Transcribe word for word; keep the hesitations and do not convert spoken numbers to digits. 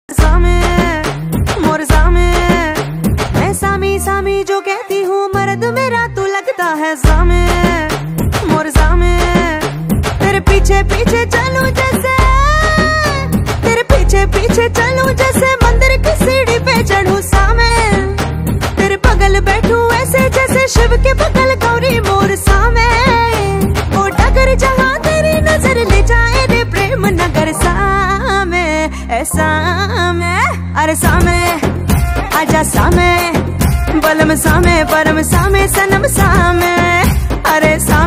सामे मोर सामे मैं सामी सामी जो कहती हूँ मर्द मेरा तू लगता है सामे मोर सामे तेरे पीछे पीछे चलूं जैसे तेरे पीछे पीछे चलूं जैसे मंदिर की सीढ़ी पे चढ़ूं सामे तेरे बगल बैठूं ऐसे जैसे शिव के बगल गौरी मोर सामे ओ डगर जहाँ तेरी नजर ले जाए रे प्रेम नगर सामे ऐसा मैं अरे सामे आजा सामे बलम सामे परम सामे सनम सामे अरे सामे।